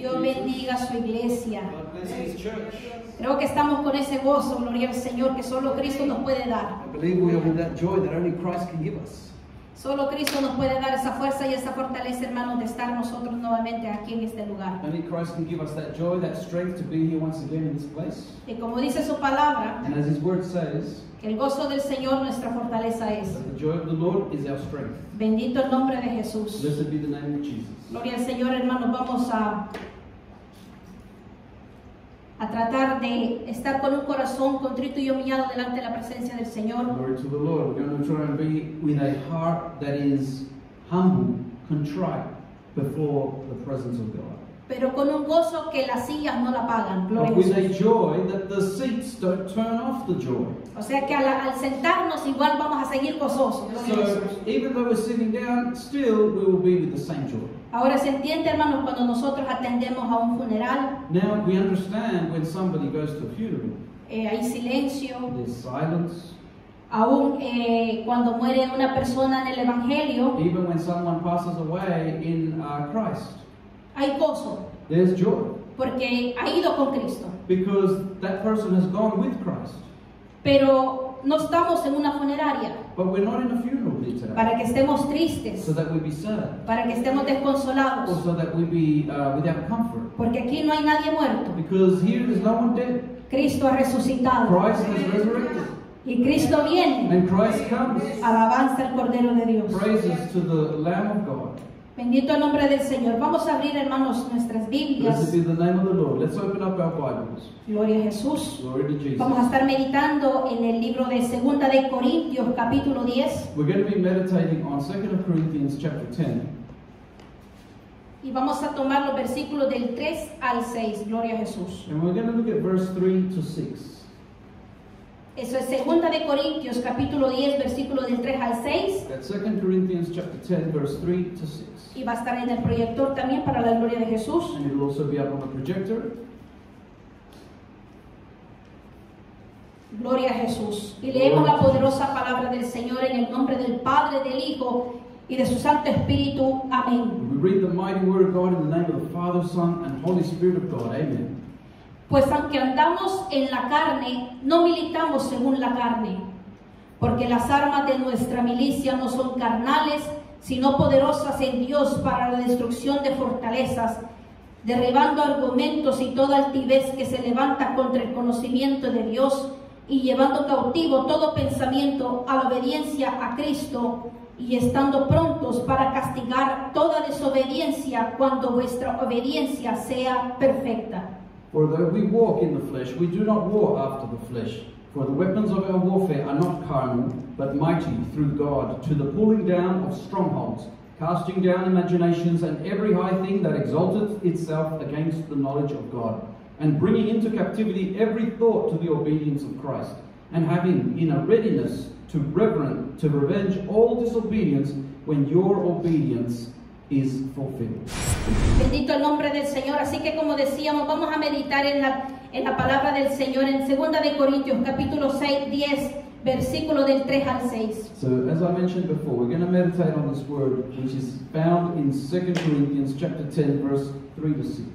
Dios bendiga su iglesia. God bless His church. Creo que estamos con ese gozo, gloria al Señor, que solo Cristo nos puede dar. I believe we are with that joy that only Christ can give us. Solo Cristo nos puede dar esa fuerza y esa fortaleza, hermanos, de estar nosotros nuevamente aquí en este lugar. Only Christ can give us that joy, that strength to be here once again in this place. Y como dice su palabra, And as His word says, que el gozo del Señor nuestra fortaleza es. that the joy of the Lord is our strength. Bendito el nombre de Jesús. Blessed be the name of Jesus. Gloria al Señor, hermanos. Vamos a tratar de estar con un corazón contrito y humillado delante de la presencia del Señor. Glory to the Lord. We're going to try and be with a heart that is humble, contrite before the presence of God. Pero con un gozo que las sillas no la pagan. Gloria But a with a Jesús. joy that the seats don't turn off the joy. O sea que al sentarnos igual vamos a seguir gozosos. Gloria a So Jesús. even though we're sitting down, still we will be with the same joy. Ahora se entiende, hermanos, cuando nosotros atendemos a un funeral, Now we understand when somebody goes to a funeral, hay silencio. there's silence. Aún cuando muere una persona en el Evangelio, Even when someone passes away in Christ, hay gozo, there's joy. porque ha ido con Cristo. Because that person has gone with Christ. Pero no estamos en una funeraria But we're not in a funeral here today. para que estemos tristes, So that we be sad. para que estemos Or desconsolados, so that we be without comfort. porque aquí no hay nadie muerto. Because here there's no one dead. Cristo ha resucitado Christ has resurrected. y Cristo viene. And Christ comes. Alabanza al Cordero de Dios. Praises to the Lamb of God. Bendito el nombre del Señor. Vamos a abrir, hermanos, nuestras Blessed Biblias. be the name of the Lord. Let's open up our Bibles. Gloria a Jesús. Glory to Jesus. Vamos a estar meditando en el libro de Segunda de Corintios, capítulo 10. We're going to be meditating on 2 Corinthians chapter 10. Y vamos a tomar los versículos del 3 al 6. Gloria a Jesús. And we're going to look at verse 3 to 6. Eso es Segunda de Corintios, capítulo 10, versículo del 3 al 6. That's 2 Corinthians chapter 10, verse 3 to 6. Y va a estar en el proyector también para la gloria de Jesús. And it'll also be up on the projector. Gloria a Jesús. Y leemos la poderosa palabra del Señor en el nombre del Padre, del Hijo y de su Santo Espíritu. Amén. We read the mighty word of God in the name of the Father, Son, and Holy Spirit of God. Amen. Pues aunque andamos en la carne, no militamos según la carne, porque las armas de nuestra milicia no son carnales, sino poderosas en Dios para la destrucción de fortalezas, derribando argumentos y toda altivez que se levanta contra el conocimiento de Dios, y llevando cautivo todo pensamiento a la obediencia a Cristo, y estando prontos para castigar toda desobediencia cuando vuestra obediencia sea perfecta. For though we walk in the flesh, we do not war after the flesh. For the weapons of our warfare are not carnal, but mighty through God, to the pulling down of strongholds, casting down imaginations and every high thing that exalteth itself against the knowledge of God, and bringing into captivity every thought to the obedience of Christ, and having in a readiness to revenge all disobedience when your obedience is fulfilled. Bendito el nombre del Señor. Así que, como decíamos, vamos a meditar en la palabra del Señor en 2 de Corintios capítulo 6, 10, versículo del 3 al 6. So, as I mentioned before, we're going to meditate on this word, which is found in 2 Corinthians chapter 10, verse 3 to 6.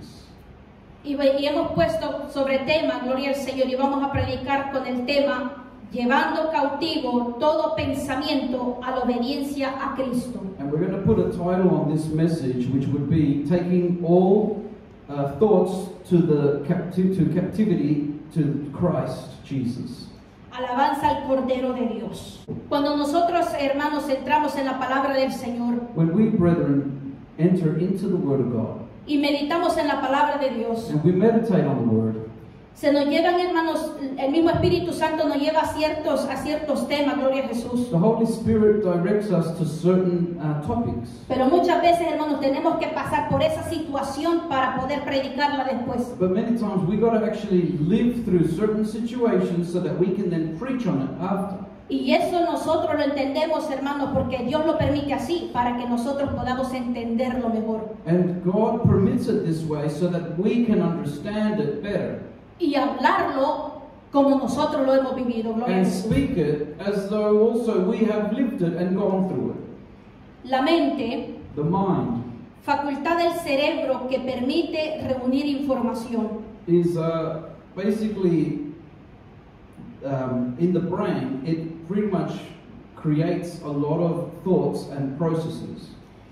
Y hemos puesto sobre tema, gloria al Señor, y vamos a predicar con el tema llevando cautivo todo pensamiento a la obediencia a Cristo. And we're going to put a title on this message, which would be taking all thoughts to captivity to Christ Jesus. Alabanza al Cordero de Dios. Cuando nosotros, hermanos, entramos en la palabra del Señor When we, brethren, enter into the Word of God y meditamos en la palabra de Dios, and we meditate on the Word, se nos llevan, hermanos, el mismo Espíritu Santo nos lleva a ciertos temas, gloria a Jesús. the Holy Spirit directs us to certain topics. Pero muchas veces, hermanos, tenemos que pasar por esa situación para poder predicarla después. But many times we got to actually live through certain situations so that we can then preach on it after. Y eso nosotros lo entendemos, hermanos, porque Dios lo permite así, para que nosotros podamos entenderlo mejor. And God permits it this way so that we can understand it better. Y hablarlo como nosotros lo hemos vivido, gloria a And Jesús. speak it as though also we have lived it and gone through it. La mente The mind facultad del cerebro que permite reunir información. is basically in the brain, it pretty much creates a lot of thoughts and processes.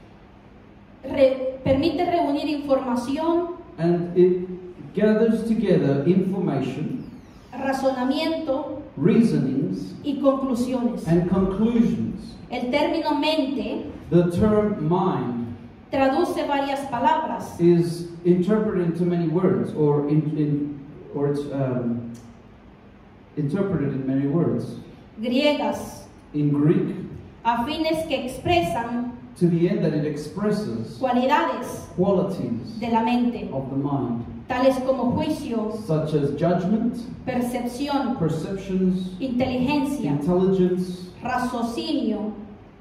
Permite reunir información, And it gathers together information, razonamiento reasonings, y conclusiones. and conclusions. El término mente The term mind traduce varias palabras. is interpreted into many words, or it's interpreted in many words. Griegas, In Greek, afines que expresan to the end that it expresses cualidades qualities de la mente, of the mind, tales como juicio, such as judgment, percepción, perceptions, inteligencia, intelligence, raciocinio,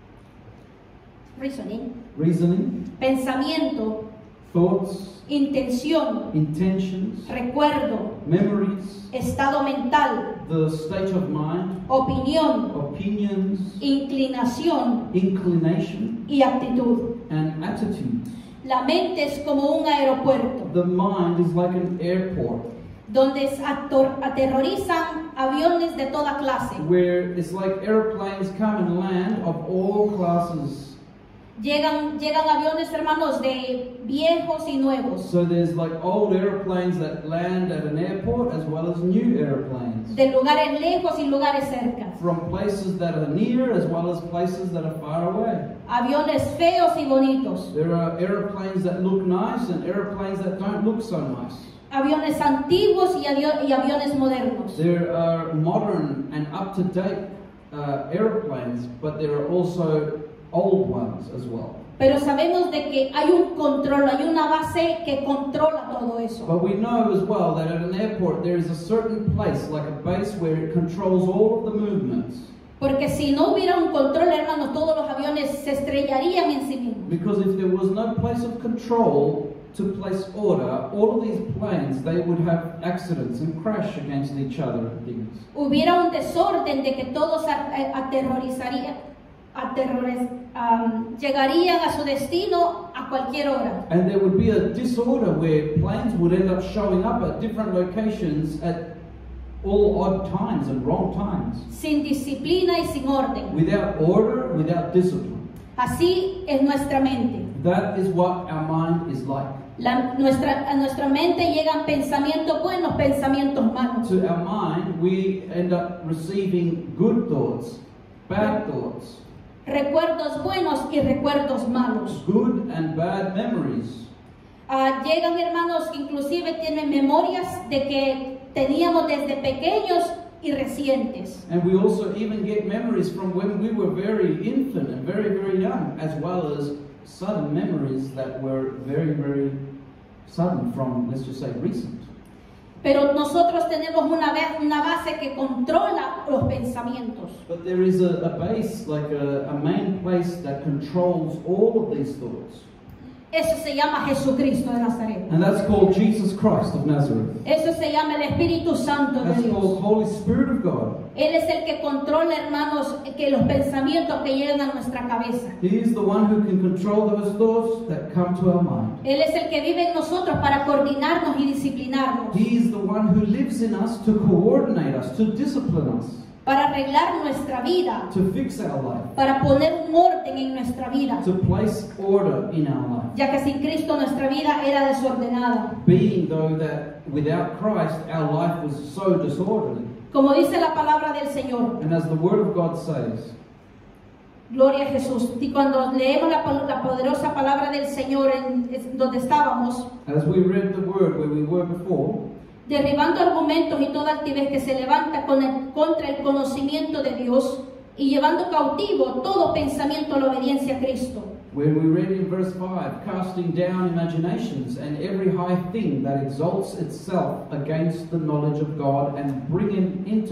reasoning, pensamiento, thoughts, intención, intentions, recuerdo, memories, estado mental, the state of mind, opinión, opinions, inclinación inclination, y actitud. and attitudes. La mente es como un aeropuerto The mind is like an airport donde aterrorizan aviones de toda clase. where it's like airplanes come and land of all classes. Llegan aviones, hermanos, de viejos y nuevos, So there's like old airplanes that land at an airport as well as new airplanes. de lugares lejos y lugares cerca. From places that are near as well as places that are far away. Aviones feos y bonitos. There are airplanes that look nice and airplanes that don't look so nice. Aviones antiguos y aviones modernos. There are modern and up-to-date airplanes, but there are also old ones as well. Pero sabemos de que hay un control, hay una base que controla todo eso. But we know as well that at an airport there is a certain place, like a base, where it controls all of the movements. Porque si no hubiera un control, hermanos, todos los aviones se estrellarían en sí mismos. Because if there was no place of control to place order, all of these planes, they would have accidents and crash against each other and things. Hubiera un desorden de que todos llegarían a su destino a cualquier hora. And there would be a disorder where planes would end up showing up at different locations at all odd times and wrong times. Sin disciplina y sin orden. Without order, without discipline. Así es nuestra mente. That is what our mind is like. A nuestra mente llegan pensamientos buenos, pensamientos malos. To our mind, we end up receiving good thoughts, bad thoughts, Recuerdos buenos y recuerdos malos. good and bad memories. Llegan, hermanos, inclusive tienen memorias de que teníamos desde pequeños y recientes. And we also even get memories from when we were very infant and very, very young, as well as sudden memories that were very, very sudden from, let's just say, recent. Pero nosotros tenemos una base que controla los pensamientos. But there is a base, like a main place that controls all of these thoughts. Eso se llama Jesucristo de Nazaret. And that's called Jesus Christ of Nazareth. Eso se llama el Espíritu Santo de That's Dios. called Holy Spirit of God. Él es el que controla, hermanos, que los pensamientos que llegan a nuestra cabeza. He is the one who can control those thoughts that come to our mind. Él es el que vive en nosotros para coordinarnos y disciplinarnos, He is the one who lives in us to coordinate us, to discipline us, para arreglar nuestra vida, to fix our life, para poner un orden en nuestra vida, to place order in our life. ya que sin Cristo nuestra vida era desordenada. Being though that without Christ our life was so disorderly. Como dice la palabra del Señor, And as the Word of God says, gloria a Jesús. Y cuando leemos la poderosa palabra del Señor donde estábamos, as we read the Word where we were before, derribando argumentos y toda altivez que se levanta contra el conocimiento de Dios y llevando cautivo todo pensamiento a la obediencia a Cristo. when we read in verse 5, casting down imaginations and every high thing that exalts itself against the knowledge of God, and bringing into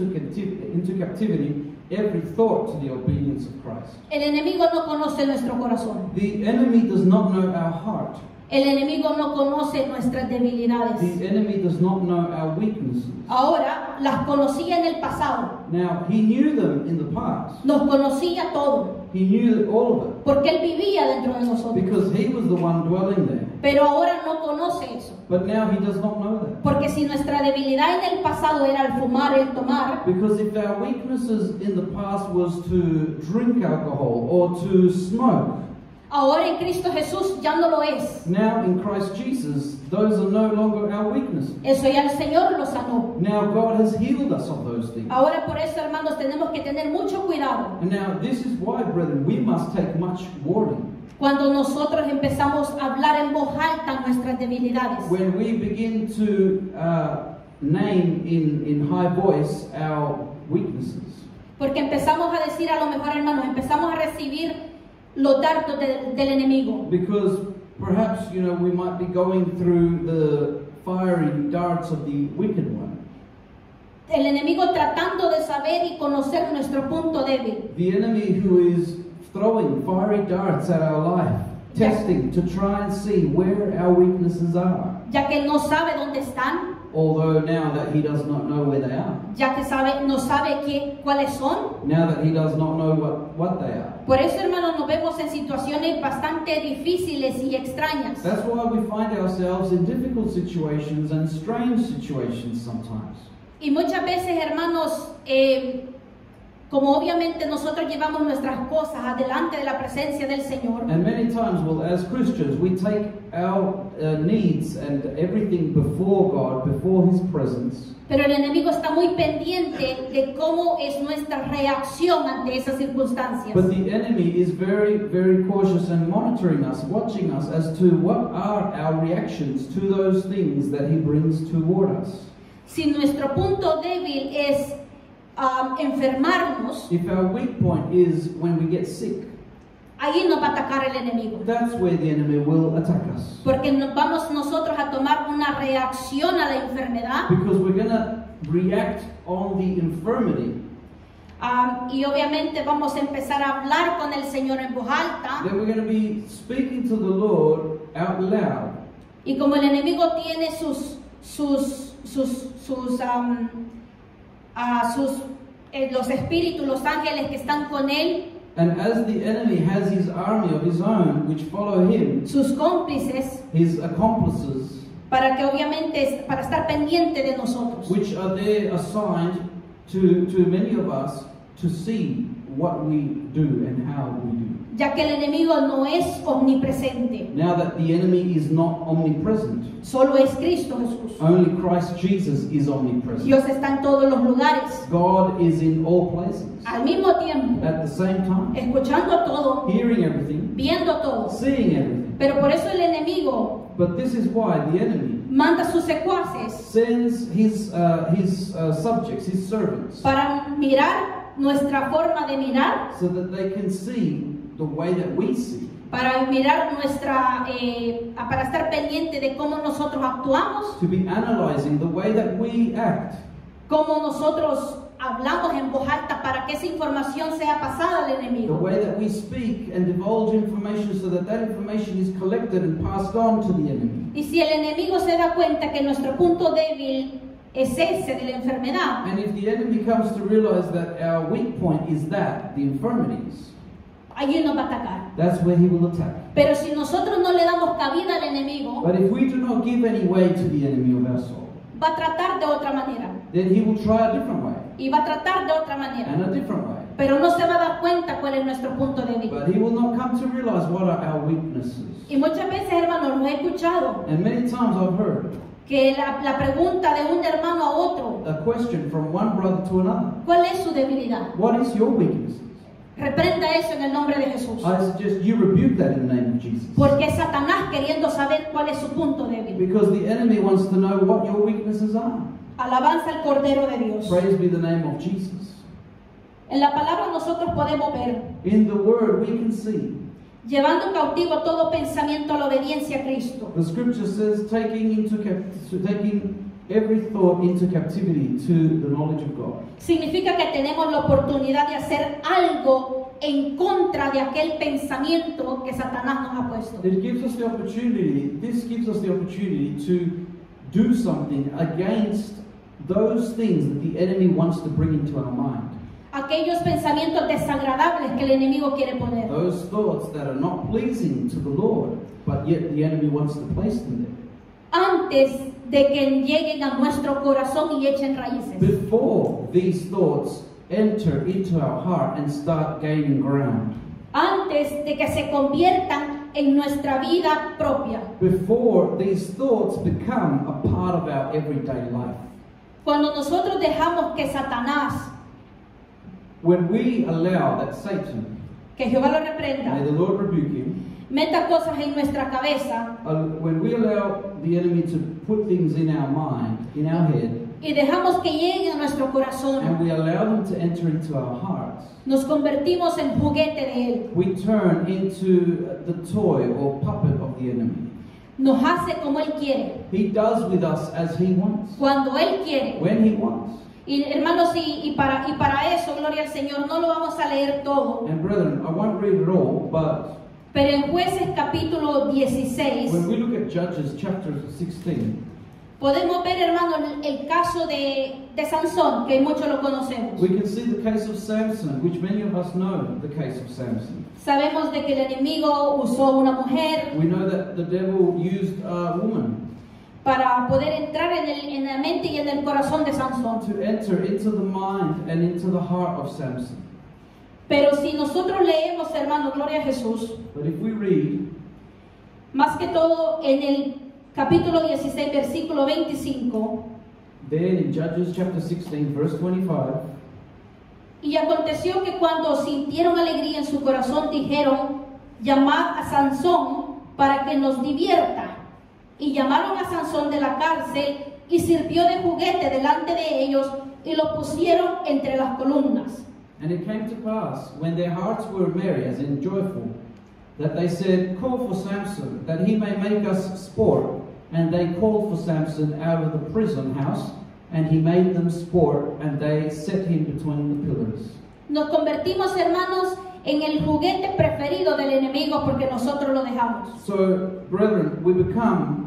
captivity every thought to the obedience of Christ. El enemigo no conoce nuestro corazón. The enemy does not know our heart. El enemigo no conoce nuestras debilidades. The enemy does not know our weaknesses. Ahora las conocía en el pasado. Now, he knew them in the past. Nos conocía todo. He knew all of it Porque él vivía dentro de nosotros. because he was the one dwelling there. Pero ahora no conoce eso. But now he does not know that. Porque si nuestra debilidad en el pasado era el fumar, el tomar, Because if our weaknesses in the past was to drink alcohol or to smoke, ahora en Cristo Jesús ya no lo es. now in Christ Jesus, those are no longer our weaknesses. Eso ya el Señor lo sanó. Now God has healed us of those things. Ahora por eso, hermanos, tenemos que tener mucho cuidado And now this is why, brethren, we must take much warning. cuando nosotros empezamos a hablar en voz alta nuestras debilidades. When we begin to name in high voice our weaknesses. Porque empezamos a decir, a lo mejor, hermanos, empezamos a recibir los dardos del enemigo. Because perhaps, we might be going through the fiery darts of the wicked one. El enemigo tratando de saber y conocer nuestro punto débil. The enemy who is throwing fiery darts at our life, testing to try and see where our weaknesses are. Ya que no sabe dónde están, Although now that he does not know where they are. ya que no sabe cuáles son. Now that he does not know what they are. Por eso, hermanos, nos vemos en situaciones bastante difíciles y extrañas. That's why we find ourselves in difficult situations and strange situations sometimes. Y muchas veces, hermanos, como obviamente nosotros llevamos nuestras cosas adelante de la presencia del Señor, And many times, well, as Christians, we take our needs and everything before God, before His presence. pero el enemigo está muy pendiente de cómo es nuestra reacción ante esas circunstancias. But the enemy is very, very cautious and monitoring us, watching us as to what are our reactions to those things that He brings toward us. Si nuestro punto débil es enfermarnos, If our weak point is when we get sick, ahí nos va a atacar el enemigo. that's where the enemy will attack us. Porque vamos nosotros a tomar una reacción a la enfermedad. Because we're going to react on the infirmity. Y obviamente vamos a empezar a hablar con el Señor en voz alta. Then we're going to be speaking to the Lord out loud. Y como el enemigo tiene los espíritus, los ángeles que están con él, And as the enemy has his army of his own, which follow him, sus cómplices, his accomplices, para que obviamente para estar pendiente de nosotros. which are there assigned to many of us to see what we do and how we do. Ya que el enemigo no es omnipresente, Now that the enemy is not omnipresent, solo es Cristo Jesús. only Christ Jesus is omnipresent. Dios está en todos los lugares, God is in all places, al mismo tiempo, at the same time, escuchando todo, hearing everything, viendo todo. seeing everything. Pero por eso el enemigo But this is why the enemy manda a sus secuaces sends his subjects, his servants, para mirar nuestra forma de mirar, so that they can see the way that we see, para mirar para estar pendiente de cómo nosotros actuamos, to be analyzing the way that we act, cómo nosotros hablamos en voz alta para que esa información sea pasada al the enemigo. way that we speak and divulge information so that that information is collected and passed on to the enemy. Y si el enemigo se da cuenta que nuestro punto débil es ese de la enfermedad, And if the enemy comes to realize that our weak point is that, the infirmities, allí nos va a atacar. that's where he will attack. Pero si nosotros no le damos cabida al enemigo, But if we do not give any way to the enemy of our soul, va a tratar de otra manera. then he will try a different way, Y va a tratar de otra manera. and a different way. Pero no se va a dar cuenta cuál es nuestro punto débil. But he will not come to realize what are our weaknesses. Y muchas veces, hermanos, lo he escuchado, And many times I've heard que la pregunta de un hermano a otro, a question from one brother to another. ¿cuál es su debilidad? What is your weaknesses? Reprenda eso en el nombre de Jesús. I suggest you rebuke that in the name of Jesus. Porque es Satanás queriendo saber cuál es su punto débil. Because the enemy wants to know what your weaknesses are. Alabanza al Cordero de Dios. Praise be the name of Jesus. En la palabra nosotros podemos ver, In the word we can see. llevando cautivo todo pensamiento a la obediencia a Cristo. The scripture says taking every thought into captivity to the knowledge of God. Significa que tenemos la oportunidad de hacer algo en contra de aquel pensamiento que Satanás nos ha puesto. It gives us the opportunity, this gives us the opportunity to do something against those things that the enemy wants to bring into our mind. Aquellos pensamientos desagradables que el enemigo quiere poner. Those thoughts that are not pleasing to the Lord, but yet the enemy wants to place them there. Antes de que lleguen a nuestro corazón y echen raíces. Before these thoughts enter into our heart and start gaining ground. Antes de que se conviertan en nuestra vida propia. Before these thoughts become a part of our everyday life. Cuando nosotros dejamos que Satanás, When we allow that Satan, que Jehová lo may reprenda, the Lord rebuke him, meta cosas en nuestra cabeza when we allow the enemy to put things in our mind, in our head, y dejamos que lleguen a nuestro and corazón, we allow them to enter into our hearts, nos convertimos en juguete de él. we turn into the toy or puppet of the enemy. Nos hace como él quiere, He does with us as he wants, cuando él quiere. when he wants. Y hermanos, y para eso, gloria al Señor, no lo vamos a leer todo, And brethren, I won't read it all, but pero en Jueces capítulo 16 when we look at Judges chapter 16, podemos ver, hermanos, el caso de Sansón, que muchos lo conocemos. we can see the case of Samson, which many of us know the case of Samson. Sabemos de que el enemigo usó una mujer We know that the devil used a woman para poder entrar en la mente y en el corazón de Sansón. to enter into the mind and into the heart of Samson. Pero si nosotros leemos, hermanos, gloria a Jesús, But if we read, más que todo en el capítulo 16, versículo 25, then in Judges chapter 16, verse 25, y aconteció que cuando sintieron alegría en su corazón, dijeron, llamad a Sansón para que nos divierta. Y llamaron a Sansón de la cárcel y sirvió de juguete delante de ellos y lo pusieron entre las columnas. and it came to pass, when their hearts were merry, as in joyful, that they said, call for Samson, that he may make us sport. And they called for Samson out of the prison house, and he made them sport, and they set him between the pillars. Nos convertimos, hermanos, en el juguete preferido del enemigo porque nosotros lo dejamos. So, brethren, we become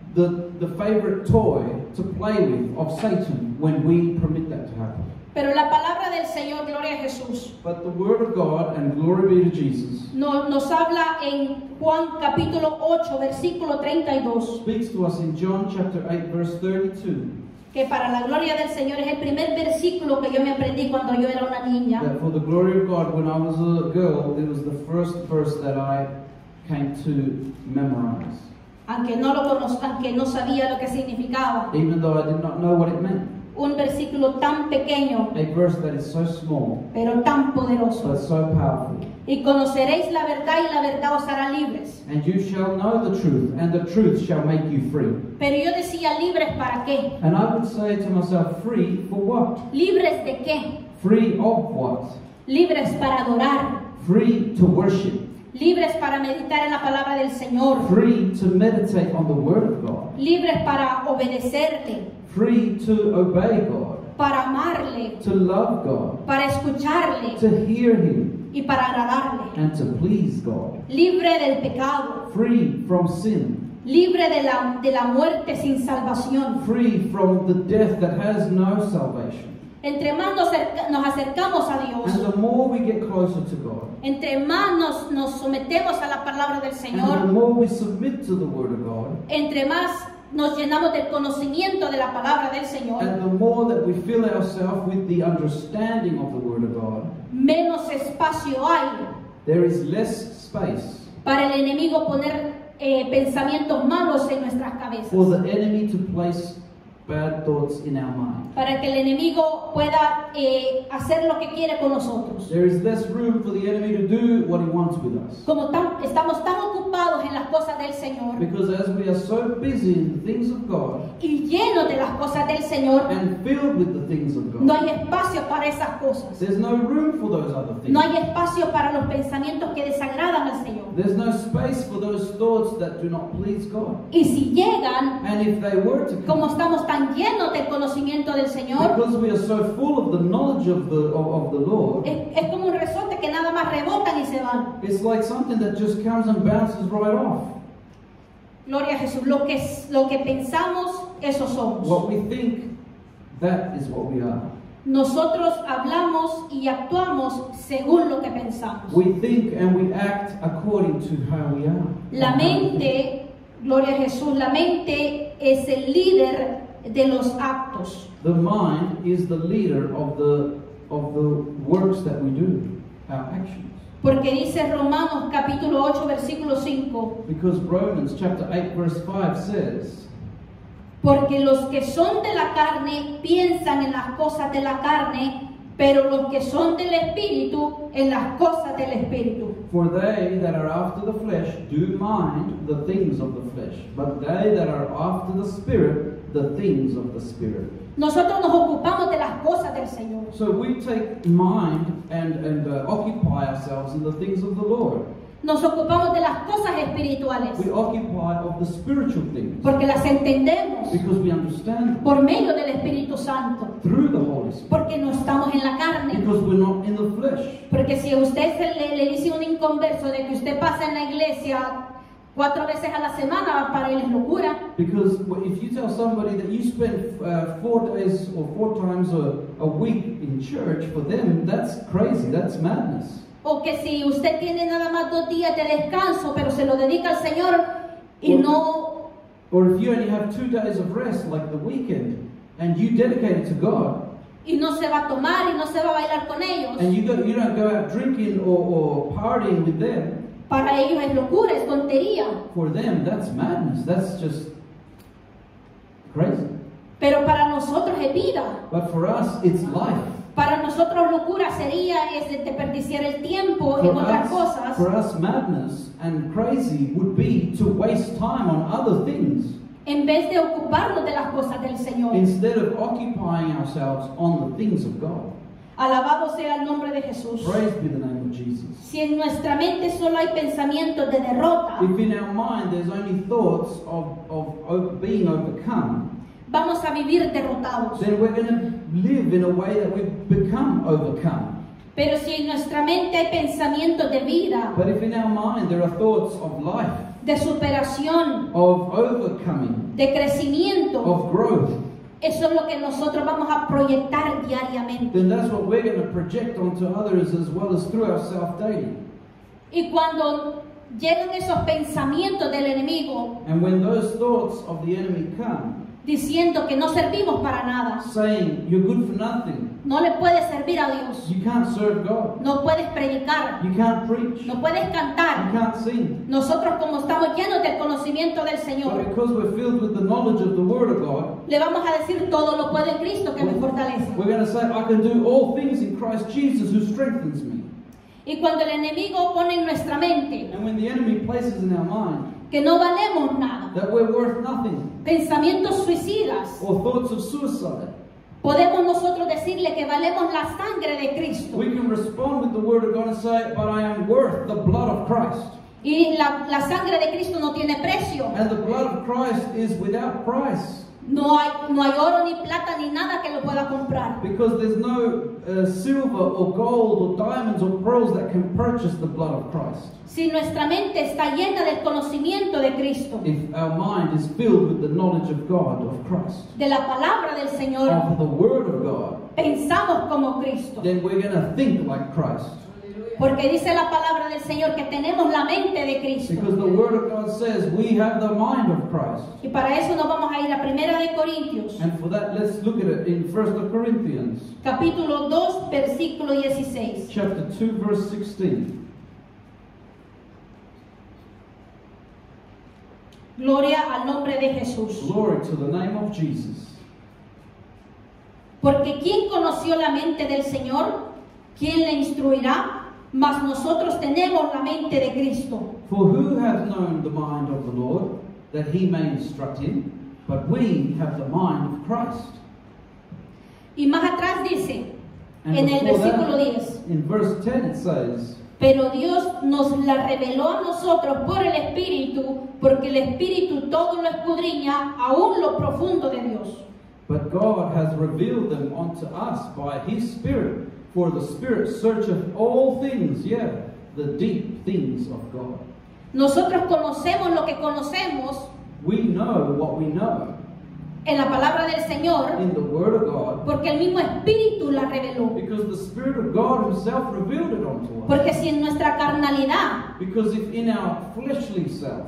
the favorite toy to play with of Satan when we permit that to happen. Pero la palabra del Señor, gloria a Jesús, But the word of God, and glory be to Jesus, nos habla en Juan capítulo 8, versículo 32, speaks to us in John chapter 8, verse 32, que para la gloria del Señor es el primer versículo que yo me aprendí cuando yo era una niña. that for the glory of God, when I was a girl, it was the first verse that I came to memorize, Aunque no lo conozca, aunque no sabía lo que significaba. even though I did not know what it meant. Un versículo tan pequeño, A verse that is so small, pero tan poderoso. but so powerful. Y conoceréis la verdad y la verdad os hará libres. And you shall know the truth, and the truth shall make you free. Pero yo decía, ¿libres para qué? And I would say to myself, free for what? ¿Libres de qué? Free of what? Libres para adorar. Free to worship. Libres para meditar en la palabra del Señor. Free to meditate on the Word of God. Libres para obedecerle. Free to obey God. Para amarle. To love God. Para escucharle. To hear Him. Y para agradarle. And to please God. Libre del pecado. Free from sin. Libre de la muerte sin salvación. Free from the death that has no salvation. Entre más nos acercamos a Dios, And the more we get closer to God, entre más nos sometemos a la palabra del and the Señor, more we submit to the Word of God, entre más nos llenamos del conocimiento de la palabra del Señor, and the more that we fill ourselves with the understanding of the Word of God, menos espacio hay there is less space para el enemigo poner pensamientos malos en nuestras cabezas, for the enemy to place bad thoughts in our mind. para que el enemigo pueda hacer lo que quiere con nosotros. There is less room for the enemy to do what he wants with us. Como estamos tan ocupados en las cosas del Señor, Because as we are so busy in the things of of God y llenos de las cosas del Señor, and filled with the things of no God, hay espacio para esas cosas. there's no room for those other things. No hay espacio para los pensamientos que desagradan al Señor. There's no space for those thoughts that do not please God. Y si llegan, And if they were to come, como estamos tan llenos del conocimiento del Señor, because we are so full of the knowledge of the Lord, es como un resorte que nada más rebotan y se van. it's like something that just comes and bounces right off. Gloria a Jesús. Lo que pensamos, eso somos. What we think, that is what we are. Nosotros hablamos y actuamos según lo que pensamos. We think and we act according to how we are. La mente, gloria a Jesús, la mente es el líder de los actos. The mind is the leader of the works that we do, our actions. Porque dice Romanos capítulo 8 versículo 5, Because Romans chapter 8 verse 5 says, porque los que son de la carne piensan en las cosas de la carne, pero los que son del Espíritu en las cosas del Espíritu. For they that are after the flesh do mind the things of the flesh, but they that are after the Spirit, the things of the Spirit. Nosotros nos ocupamos de las cosas del Señor. So we take mind and occupy ourselves in the things of the Lord. Nos ocupamos de las cosas espirituales, We occupy of the spiritual things porque las entendemos because we understand them por medio del Espíritu Santo, through the Holy Spirit, porque no estamos en la carne. because we're not in the flesh. Porque si a usted le dice un inconverso de que usted pasa en la iglesia 4 veces a la semana, para él es locura. Because if you tell somebody that you spend 4 days or 4 times a week in church, for them that's crazy, that's madness. O que si usted tiene nada más 2 días de descanso, pero se lo dedica al Señor y no... Or if you only have 2 days of rest, like the weekend, and you dedicate it to God, Y no se va a tomar y no se va a bailar con ellos. and you don't go out drinking or partying with them, Para ellos es locura, es tontería. for them that's madness, that's just crazy. Pero para nosotros es vida. But for us, it's life. Para nosotros locura sería desperdiciar el tiempo en otras cosas. For us, madness and crazy would be to waste time on other things En vez de ocuparnos de las cosas del Señor. instead of occupying ourselves on the things of God. Alabado sea el nombre de Jesús. Praise be the name of Jesus. Si en nuestra mente solo hay pensamientos de derrota, If in our mind there's only thoughts of being overcome, vamos a vivir derrotados. then we're going to live in a way that we've become overcome. Pero si en nuestra mente hay pensamientos de vida, But if in our mind there are thoughts of life, de superación, of overcoming, de crecimiento, of growth, eso es lo que nosotros vamos a proyectar diariamente. then that's what we're going to project onto others as well as through ourselves daily. Y cuando llegan esos pensamientos del enemigo And when those thoughts of the enemy come, diciendo que no servimos para nada, saying you're good for nothing, no le puedes servir a Dios, you can't serve God, no puedes predicar, you can't preach, no puedes you cantar. can't sing. Nosotros, como estamos llenos del conocimiento del But Señor, because we're filled with the knowledge of the Word of God, le vamos a decir todo lo puedo en Cristo que me fortalece. we're going to say, I can do all things in Christ Jesus who strengthens me. Y cuando el enemigo pone en nuestra mente And when the enemy places in our mind que no valemos nada, that we're worth nothing, pensamientos suicidas, or thoughts of suicide, podemos nosotros decirle que valemos la sangre de Cristo. we can respond with the Word of God and say, but I am worth the blood of Christ. Y la sangre de Cristo no tiene precio. And the blood of Christ is without price. No hay oro ni plata ni nada que lo pueda comprar. Because there's no silver or gold or diamonds or pearls that can purchase the blood of Christ. Si nuestra mente está llena del conocimiento de Cristo, If our mind is filled with the knowledge of God, of Christ, de la palabra del Señor, of the Word of God, pensamos como Cristo. then we're going to think like Christ. Porque dice la palabra del Señor que tenemos la mente de Cristo. Because the Word of God says we have the mind of Christ. Y para eso nos vamos a ir a 1 de Corintios, And for that, let's look at it in 1 Corinthians, capítulo 2, versículo 16. chapter 2, verse 16. Gloria al nombre de Jesús. Glory to the name of Jesus. Porque ¿quién conoció la mente del Señor? ¿Quién le instruirá? Mas nosotros tenemos la mente de Cristo. For who hath known the mind of the Lord, that he may instruct him? but we have the mind of Christ. Y más atrás dice, And en el before versículo that, 10, in verse 10 it says, pero Dios nos la reveló a nosotros por el Espíritu, porque el Espíritu todo lo escudriña, aún lo profundo de Dios. but God has revealed them unto us by His Spirit, for the Spirit searcheth all things, yeah, the deep things of God. Nosotros conocemos lo que conocemos We know what we know en la palabra del Señor, in the Word of God, porque el mismo Espíritu la reveló. because the Spirit of God Himself revealed it unto us. Porque si en nuestra carnalidad Because if in our fleshly self,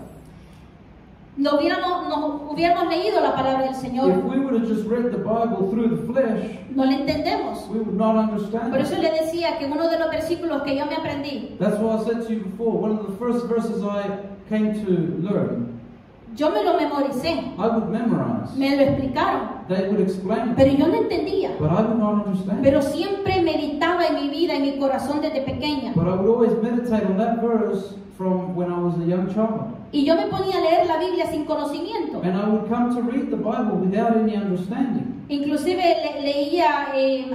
nos hubiéramos leído la palabra del if Señor, we would have just read the Bible through the flesh, no la entendemos. we would not understand Por it. eso le decía que uno de los versículos que yo me aprendí, That's what I said to you before. One of the first verses I came to learn, yo me lo memoricé, I would memorize. me lo explicaron, They would explain it, pero yo no entendía. but I would not understand. Pero siempre meditaba en mi vida, en mi corazón desde pequeña. But I would always meditate on that verse from when I was a young child. Y yo me ponía a leer la Biblia sin conocimiento. And I would come to read the Bible without any understanding. Inclusive leía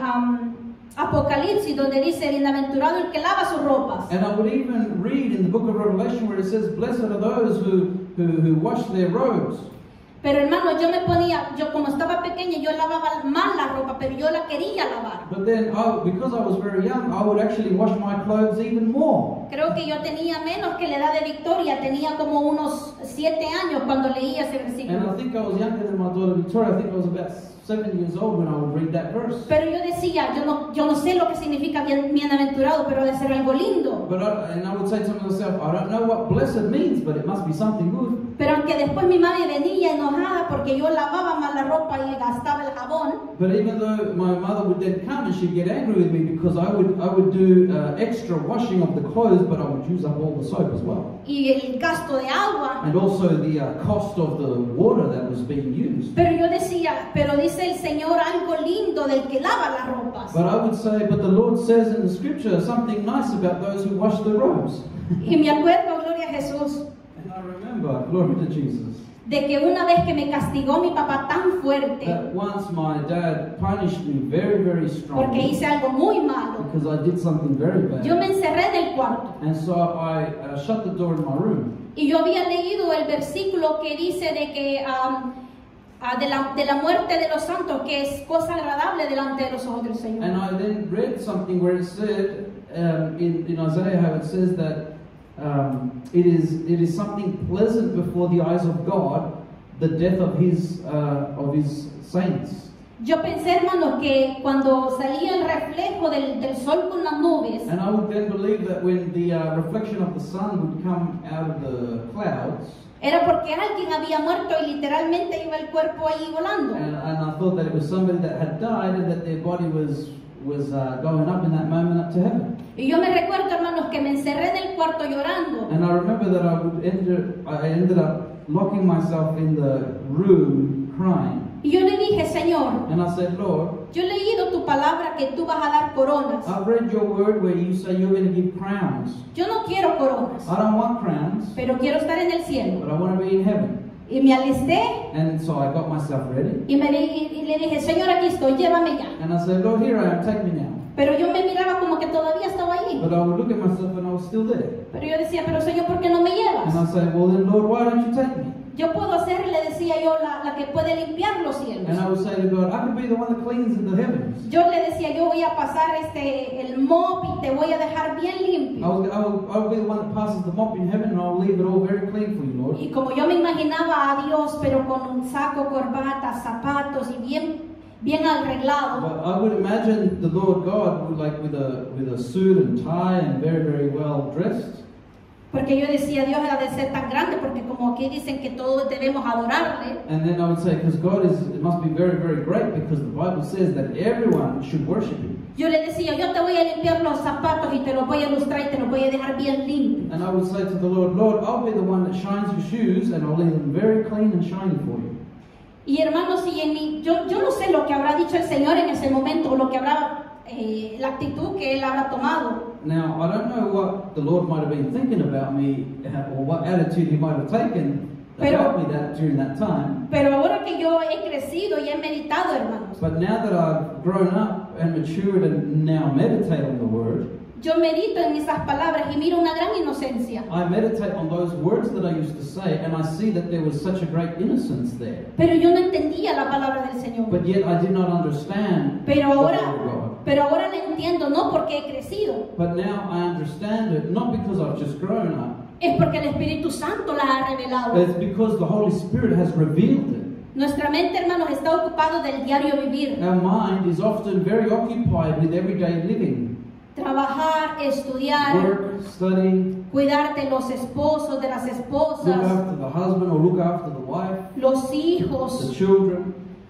Apocalipsis, donde dice, bienaventurado el que lava sus ropas. And I would even read in the book of Revelation where it says, blessed are those who wash their robes. Pero hermano, yo como estaba pequeña, yo lavaba mal la ropa, pero yo la quería lavar. But then, because I was very young, I would actually wash my clothes even more. Creo que yo tenía menos que la edad de Victoria, tenía como unos 7 años cuando leía ese And versículo. I think I was younger than my daughter Victoria. I think I was about 7 years old when I would read that verse. Pero yo decía, yo no sé lo que significa bienaventurado, pero ha de ser algo lindo. And I would say to myself, I don't know what blessed means, but it must be something good. Pero aunque después mi madre venía enojada porque yo lavaba mal la ropa y gastaba el jabón, But even though my mother would then come and she'd get angry with me because I would do extra washing of the clothes, but I would use up all the soap as well. y el gasto de agua. And also the cost of the water that was being used. Pero yo decía, pero dice el Señor algo lindo del que lava las ropas. But I would say, but the Lord says in the scripture something nice about those who wash their robes. Y me acuerdo, gloria a Jesús, And I remember, glory to Jesus, de que una vez que me castigó mi papá tan fuerte, that once my dad punished me very, very porque strongly hice algo muy malo, because I did something very bad. yo me encerré en el cuarto. And so I shut the door in my room. Y yo había leído el versículo que dice de que de la muerte de los santos, que es cosa agradable delante de los ojos del Señor. And I then read something where it said in Isaiah how it says that it is something pleasant before the eyes of God, the death of His saints. Yo pensé, hermanos, que cuando salía el reflejo del sol con las nubes, And I would then believe that when the reflection of the sun would come out of the clouds, era porque alguien había muerto y literalmente iba el cuerpo ahí volando. and I thought that it was somebody that had died and that their body was going up in that moment up to heaven. Y yo me recuerdo, hermanos, que me encerré en el cuarto llorando. And I remember that I ended up locking myself in the room crying. Y yo le dije, Señor, And I said, Lord, yo he leído tu palabra que tú vas a dar coronas. I've read your word where you say you're going to give crowns. Yo no quiero coronas, I don't want crowns, pero quiero estar en el cielo. but I want to be in heaven. Y me alisté And so I got myself ready. y le dije, Señor, aquí estoy, llévame ya. And I said, Lord, here I am, take me now. Pero yo me miraba como que todavía estaba allí. But I would look at myself and I was still there. Pero yo decía, pero Señor, ¿por qué no me And llevas? I say, well then, Lord, why don't you take me? Yo puedo ser, le decía yo, la que puede limpiar los cielos. And I would say to God, I could be the one that cleans the heavens. Yo le decía, yo voy a pasar el mop y te voy a dejar bien limpio. I'll be the one that passes the mop in heaven and I'll leave it all very clean for you, Lord. Y como yo me imaginaba a Dios, pero con un saco, corbata, zapatos y bien arreglado. But I would imagine the Lord God with a suit and tie and very, very well dressed. Porque yo decía, Dios ha de ser tan grande, porque como aquí dicen que todos debemos adorarle. And then I would say, because God it must be very, very great, because the Bible says that everyone should worship Him. Yo le decía, yo te voy a limpiar los zapatos y te los voy a lustrar y te los voy a dejar bien limpios. And I would say to the Lord, Lord, I'll be the one that shines your shoes and I'll leave them very clean and shiny for you. Y hermanos, yo no sé lo que habrá dicho el Señor en ese momento, o lo que habrá, la actitud que Él habrá tomado. Now, I don't know what the Lord might have been thinking about me or what attitude He might have taken, about me that during that time. Pero ahora que yo he crecido y he meditado, hermanos, But now that I've grown up and matured and now meditate on the Word, yo medito en esas palabras y miro una gran inocencia. I meditate on those words that I used to say, and I see that there was such a great innocence there. Pero yo no entendía la palabra del Señor. But yet I did not understand Pero the ahora, Word of God. pero ahora la entiendo, no porque he crecido, But now I understand it, not because I've just grown up, es porque el Espíritu Santo la ha revelado. but it's because the Holy Spirit has revealed it. Nuestra mente, hermanos, está ocupada del diario vivir. Our mind is often very occupied with everyday living. Trabajar, estudiar, Work, study, cuidar de los esposos, de las look esposas, after the husband or look after the wife, los the hijos, children,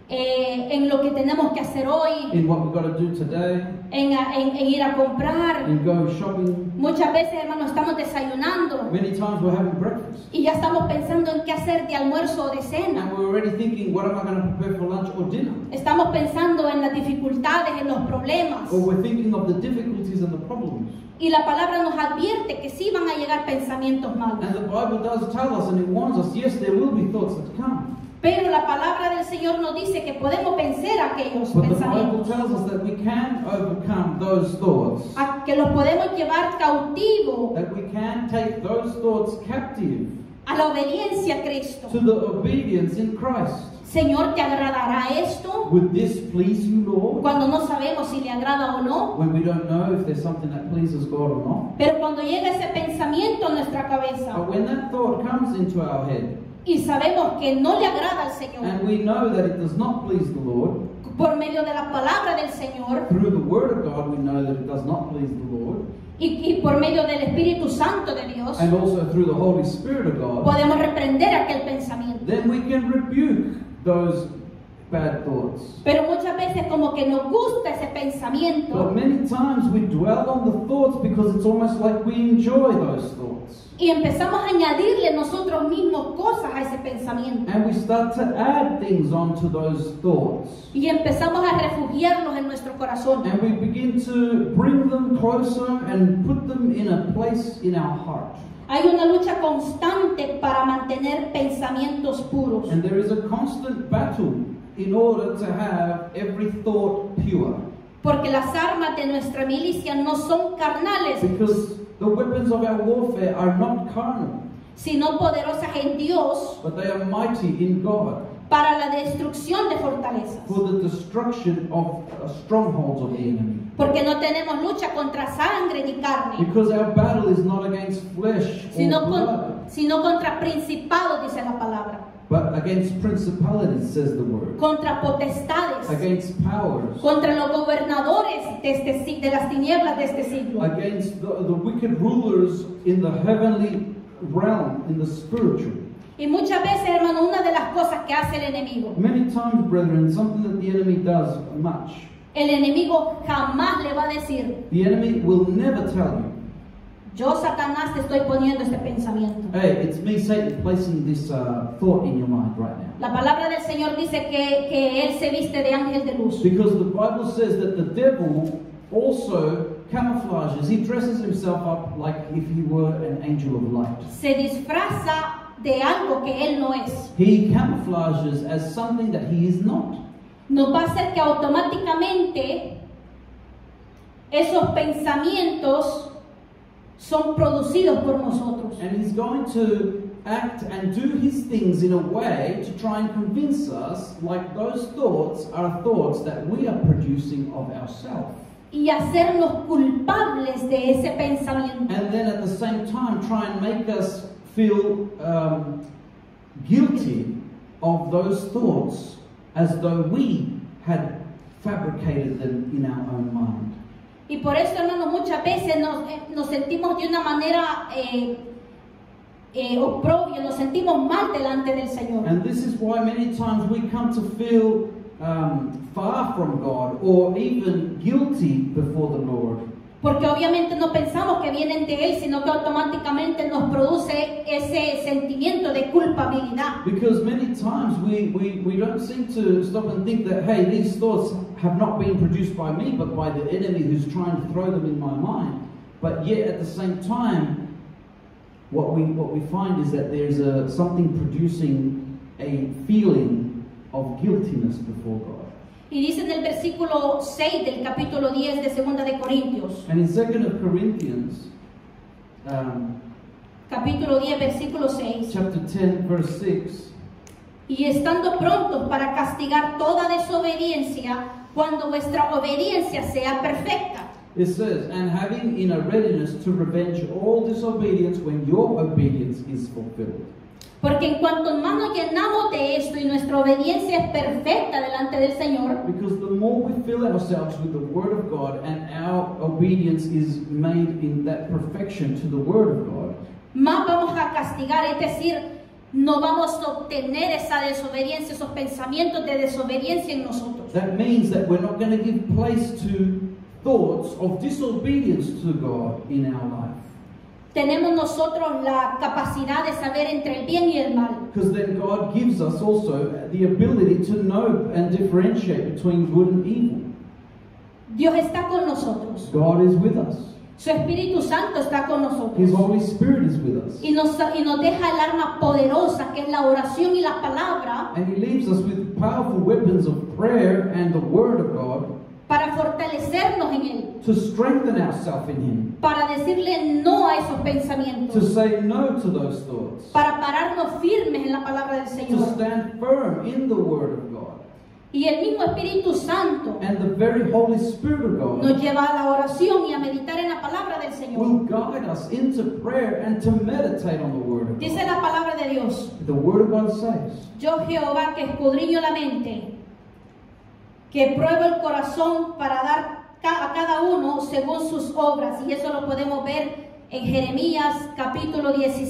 en lo que tenemos que hacer hoy, in what we've got to do today, en ir a comprar. in going shopping. Muchas veces, hermanos, estamos desayunando Many times we're having breakfast y ya estamos pensando en qué hacer de almuerzo o de cena. and we're already thinking, what am I going to prepare for lunch or dinner? Estamos pensando en las dificultades, en los problemas. Or we're thinking of the difficulties and the problems. Y la palabra nos advierte que sí van a llegar pensamientos malos. And the Bible does tell us and it warns us, yes, there will be thoughts that come. Pero la palabra del Señor nos dice que podemos vencer aquellos But the Bible pensamientos, tells us that we can overcome those thoughts, a que los podemos llevar cautivo that we can take those thoughts captive a la obediencia a Cristo. to the obedience in Christ. Señor, ¿te agradará esto? Would this please you, Lord? Cuando no sabemos si le agrada o no. When we don't know if there's something that pleases God or not. Pero cuando llega ese pensamiento a nuestra cabeza But when that thought comes into our head, y sabemos que no le agrada al Señor, and we know that it does not please the Lord, por medio de la palabra del Señor through the Word of God we know that it does not please the Lord, y por medio del Espíritu Santo de Dios, and also through the Holy Spirit of God, podemos reprender aquel pensamiento. then we can rebuke those bad thoughts. Pero muchas veces como que nos gusta ese pensamiento But many times we dwell on the thoughts because it's almost like we enjoy those thoughts. y empezamos a añadirle nosotros mismos cosas a ese pensamiento And we start to add things onto those thoughts. y empezamos a refugiarlos en nuestro corazón. And we begin to bring them closer and put them in a place in our heart. Hay una lucha constante para mantener pensamientos puros. And there is a constant battle in order to have every thought pure. Porque las armas de nuestra milicia no son carnales, Because the weapons of our warfare are not carnal, sino poderosas en Dios but they are mighty in God para la destrucción de fortalezas. for the destruction of strongholds of the enemy. Porque no tenemos lucha contra sangre ni carne, Because our battle is not against flesh or blood, sino contra principados, dice la palabra, but against principalities, says the word, contra potestades, against powers, contra los gobernadores de las tinieblas de este siglo. against the wicked rulers in the heavenly realm, in the spiritual. Y muchas veces, hermano, una de las cosas que hace el enemigo, Many times, brethren, something that the enemy does much, el enemigo jamás le va a decir, the enemy will never tell you, yo, Satanás, te estoy poniendo este pensamiento. hey, it's me, Satan, placing this thought in your mind right now. La palabra del Señor dice que él se viste de ángel de luz. Because the Bible says that the devil also camouflages, he dresses himself up like if he were an angel of light. Se disfraza de algo que él no es. He camouflages as something that he is not. Nos va a hacer que automáticamente esos pensamientos son producidos por nosotros. And he's going to act and do his things in a way to try and convince us like those thoughts are thoughts that we are producing of ourselves. Y hacernos culpables de ese pensamiento. And then at the same time try and make us feel guilty of those thoughts as though we had fabricated them in our own mind. Y por eso, hermanos, muchas veces nos sentimos de una manera oprobio, nos sentimos mal delante del Señor. And this is why many times we come to feel far from God or even guilty before the Lord. Porque obviamente no pensamos que vienen de Él, sino que automáticamente nos produce ese sentimiento de culpabilidad. Because many times we don't seem to stop and think that, hey, these thoughts have not been produced by me, but by the enemy who's trying to throw them in my mind. But yet at the same time, what we find is that there's something producing a feeling of guiltiness before God. Y dice en el versículo 6 del capítulo 10 de 2 de Corintios, And in 2 Corinthians, capítulo 10, versículo 6, chapter 10, verse 6, y estando prontos para castigar toda desobediencia cuando vuestra obediencia sea perfecta. it says, and having in a readiness to revenge all disobedience when your obedience is fulfilled. Porque en cuanto más nos llenamos de esto y nuestra obediencia es perfecta delante del Señor, Because the more we fill ourselves with the Word of God and our obedience is made in that perfection to the Word of God, más vamos a castigar, es decir, no vamos a obtener esa desobediencia, esos pensamientos de desobediencia en nosotros. that means that we're not going to give place to thoughts of disobedience to God in our life. Tenemos nosotros la capacidad de saber entre el bien y el mal. Because then God gives us also the ability to know and differentiate between good and evil. Dios está con nosotros. God is with us. Su Espíritu Santo está con nosotros. His Holy Spirit is with us. Y nos deja el arma poderosa que es la oración y la palabra And He leaves us with powerful weapons of prayer and the Word of God para fortalecernos en Él, to strengthen ourselves in Him, para decirle no a esos to pensamientos, say no to those thoughts, para pararnos firmes en la palabra del to Señor. stand firm in the Word of God. Y el mismo Espíritu Santo And the very Holy Spirit of God nos lleva a la oración y a meditar en la palabra del Señor. will guide us into prayer and to meditate on the Word of Dice God. la palabra de Dios: The Word of God says, yo Jehová, que escudriño la mente, que pruebo el corazón para dar a cada uno según sus obras. Y eso lo podemos ver en Jeremías capítulo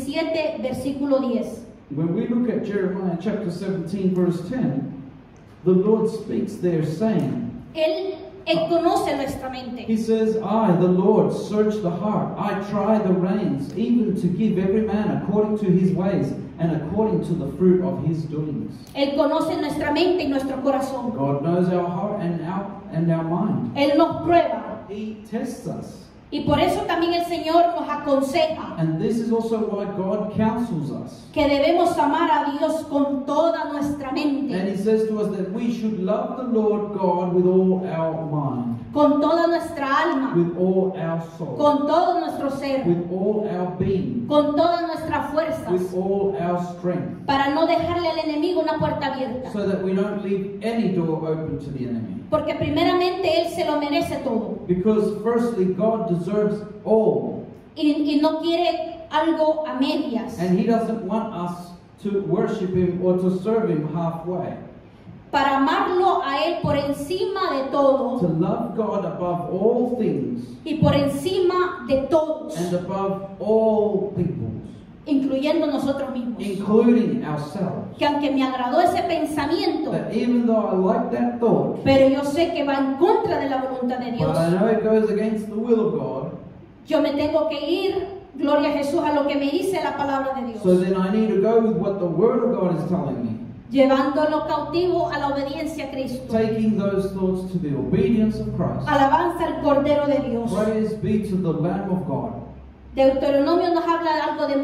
17 versículo 10. when we look at Jeremiah chapter 17, verse 10, the Lord speaks there saying, Él conoce nuestra mente. He says, I, the Lord, search the heart. I try the reins, even to give every man according to his ways and according to the fruit of his doings. Él conoce nuestra mente y nuestro corazón. God knows our heart and our mind. Él nos prueba. He tests us. Y por eso también el Señor nos aconseja And this is also why God counsels us. que debemos amar a Dios con toda nuestra And mente, He says to us that we should love the Lord God with all our mind, con toda nuestra alma, with all our soul, con todo nuestro ser, with all our being, con todas nuestras fuerzas, with all our strength, para no dejarle al enemigo una puerta abierta. so that we don't leave any door open to the enemy. Porque primeramente Él se lo merece todo. Because firstly, God deserves all, Y no quiere algo a medias. and He doesn't want us to worship Him or to serve Him halfway. Para amarlo a Él por encima de To todo love God above all things y por encima de todos, and above all peoples, incluyendo nosotros mismos. including ourselves. Que aunque me agradó ese pensamiento, That even though I like that thought, pero yo sé que va en contra de la voluntad de Dios, but I know it goes against the will of God, yo me tengo que ir, gloria a Jesús, a lo que me dice la palabra de Dios, so then I need to go with what the Word of God is telling me, llevándolo cautivo a la obediencia a Cristo. taking those thoughts to the obedience of Christ. Alabanza al Cordero de Dios. Praise be to the Lamb of God. Deuteronomio nos habla de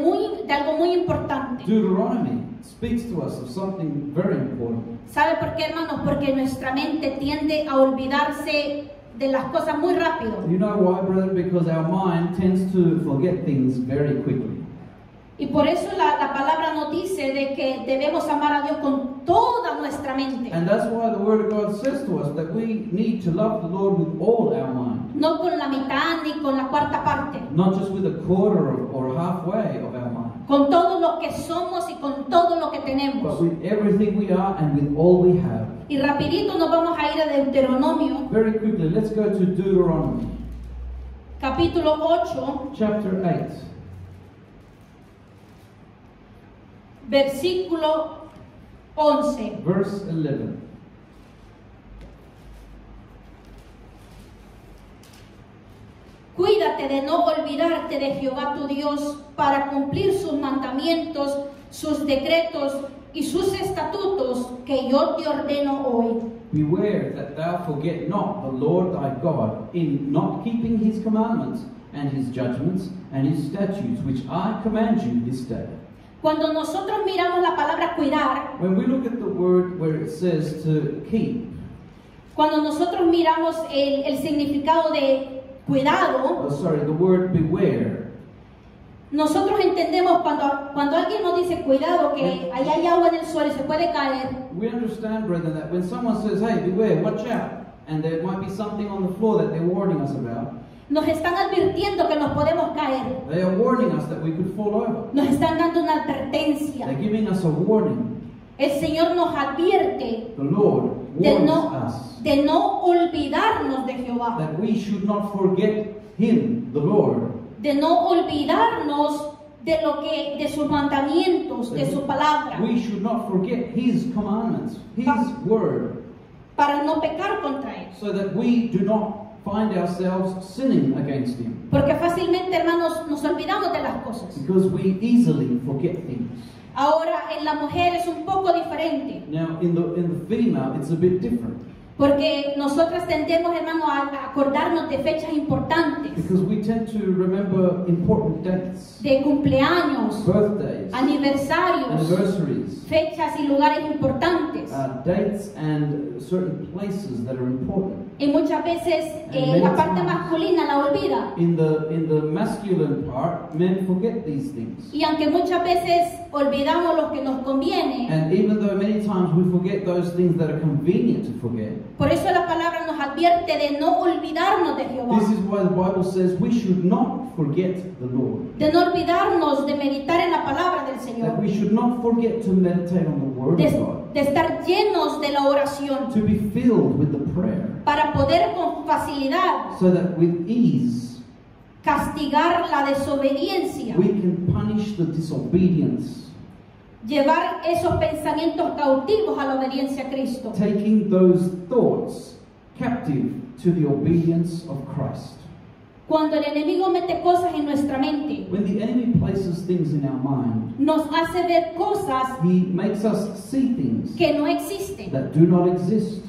algo muy importante. Deuteronomy speaks to us of something very important. ¿Sabe por qué, hermanos? Porque nuestra mente tiende a olvidarse de las cosas muy rápido. You know why, brother? Because our mind tends to forget things very quickly. Y por eso la palabra nos dice de que debemos amar a Dios con toda nuestra mente. And that's why the Word of God says to us that we need to love the Lord with all our mind. No con la mitad ni con la cuarta parte. Not just with a quarter or halfway of our mind, Con todo lo que somos y con todo lo que tenemos. but with everything we are and with all we have. Y rapidito nos vamos a ir a Deuteronomio, Very quickly, let's go to Deuteronomy, capítulo 8, chapter 8, versículo 11. verse 11. Cuídate de no olvidarte de Jehová tu Dios para cumplir sus mandamientos, sus decretos y sus estatutos que yo te ordeno hoy. Beware that thou forget not the Lord thy God in not keeping his commandments and his judgments and his statutes, which I command you this day. Cuando nosotros miramos la palabra cuidar, When we look at the word where it says to keep, cuando nosotros miramos el significado de cuidado, the word beware, nosotros entendemos cuando alguien nos dice cuidado, que ahí hay agua en el suelo y se puede caer. we understand, brethren, that when someone says, hey, beware, watch out, and there might be something on the floor that they're warning us about, Nos están advirtiendo que nos podemos caer. they are warning us that we could fall over. Nos están dando una advertencia. They're giving us a warning. El Señor nos advierte The Lord de warns us de no olvidarnos de Jehová, that we should not forget Him, the Lord, de no olvidarnos de sus mandamientos, de su palabra, we should not forget His commandments, His word, para no pecar contra Él. so that we do not find ourselves sinning against Him, Porque fácilmente, hermanos, nos olvidamos de las cosas. because we easily forget things. Ahora, en la mujer es un poco diferente, Now, in the female, it's a bit different, porque nosotras tendemos, hermanos, a acordarnos de fechas importantes, because we tend to remember important dates, de cumpleaños, birthdays, aniversarios, anniversaries, fechas y lugares importantes. dates and certain places that are important. Y muchas veces la parte masculina la olvida. In the masculine part, men forget these things. Y aunque muchas veces olvidamos lo que nos conviene, And even though many times we forget those things that are convenient to forget, por eso la palabra nos advierte de no olvidarnos de Jehová, this is why the Bible says we should not forget the Lord. de no olvidarnos de meditar en la palabra del That Señor, we should not forget to meditate on the Word of God, de estar llenos de la oración, to be filled with the prayer, para poder con facilidad so that with ease castigar la desobediencia, we can punish the disobedience, llevar esos pensamientos cautivos a la obediencia a Cristo. taking those thoughts captive to the obedience of Christ. Cuando el enemigo mete cosas en nuestra mente, When the enemy places things in our mind, nos hace ver cosas he makes us see things que no existen. that do not exist.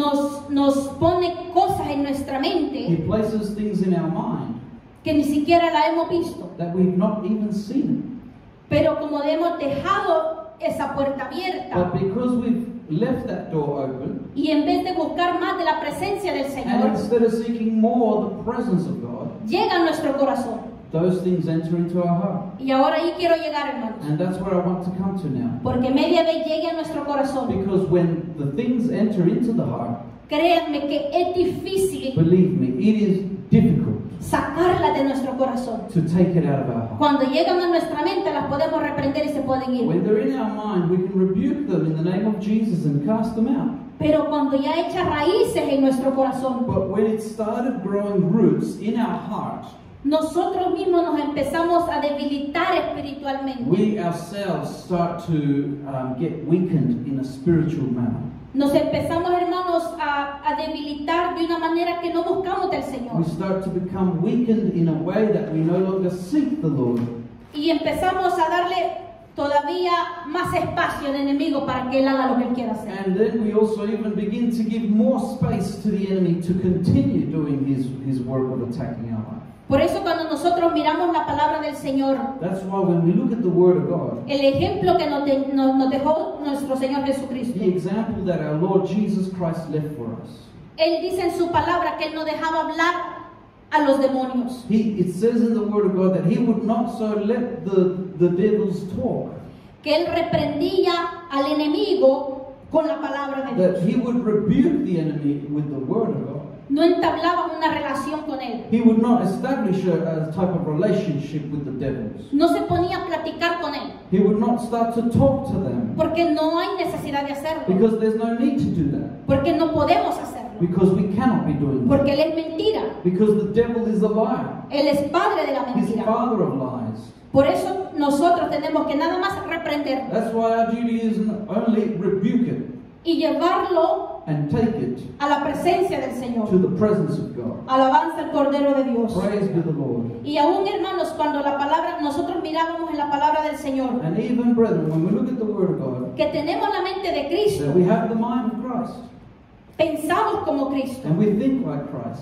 Nos pone cosas en nuestra He mente places things in our mind que ni siquiera la hemos visto. that we've not even seen. Pero como hemos dejado esa puerta abierta But because we've left that door open, y en vez de buscar más de la presencia del and Señor, instead of seeking more the presence of God, llega a nuestro corazón. those things enter into our heart. Y ahora ahí quiero llegar, hermanos. And that's where I want to come to now. Porque media vez llegue a nuestro corazón, Because when the things enter into the heart, créanme que es difícil believe me, it is difficult sacarlas de nuestro corazón. to take it out of our heart. Cuando llegan a nuestra mente las podemos reprender y se pueden ir. When they're in our mind, we can rebuke them in the name of Jesus and cast them out. Pero cuando ya echa raíces en nuestro corazón, But when it started growing roots in our heart, nosotros mismos nos empezamos a debilitar espiritualmente. we ourselves start to get weakened in a spiritual manner. Nos empezamos, hermanos, a debilitar de una manera que no buscamos del Señor. We start to become weakened in a way that we no longer seek the Lord. Y empezamos a darle todavía más espacio al enemigo para que Él haga lo que Él quiera hacer. And then we also even begin to give more space to the enemy to continue doing his work of attacking our life. Por eso cuando nosotros miramos la palabra del Señor, That's why when we look at the Word of God, el ejemplo que nos dejó nuestro Señor Jesucristo, the example that our Lord Jesus Christ left for us, Él dice en su palabra que Él no dejaba hablar a los demonios. it says in the Word of God that He would not so let the devils talk, Que Él reprendía al enemigo con la palabra de Dios. that He would rebuke the enemy with the Word of God. No entablaba una relación con Él. He would not establish a type of relationship with the devils. No se ponía a platicar con Él. He would not start to talk to them, Porque no hay necesidad de hacerlo. because there's no need to do that, Porque no podemos hacerlo. because we cannot be doing that, Porque Él es mentira. because the devil is a liar. Él es padre de la He's mentira. father of lies. Por eso nosotros tenemos que nada más reprender That's why our duty is only rebuke it y llevarlo and take it a la presencia del to Señor. the presence of God. Alabanza al Cordero de Dios. Praise be the Lord. Y aún, hermanos, cuando la palabra, nosotros mirábamos en la palabra del Señor, And even, brethren, when we look at the Word of God, que tenemos la mente de that Cristo, we have the mind of Christ pensamos como Cristo, and we think like Christ.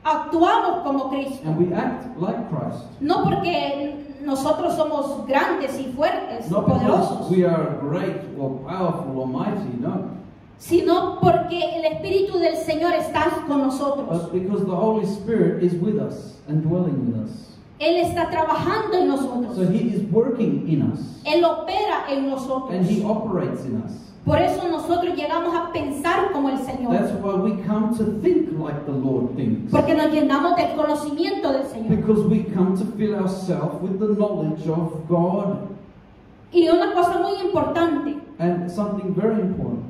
Actuamos como Cristo. And we act like Christ. No porque nosotros somos grandes y fuertes y Not because poderosos, we are great or powerful or mighty, no. sino porque el Espíritu del Señor está con nosotros. But because the Holy Spirit is with us and dwelling with us. Él está trabajando en nosotros. So He is working in us. Él opera en nosotros. And He operates in us. Por eso nosotros llegamos a pensar como el Señor. That's why we come to think like the Lord thinks. Porque nos llenamos del conocimiento del Señor. Because we come to fill ourselves with the knowledge of God. Y una cosa muy importante, And something very important.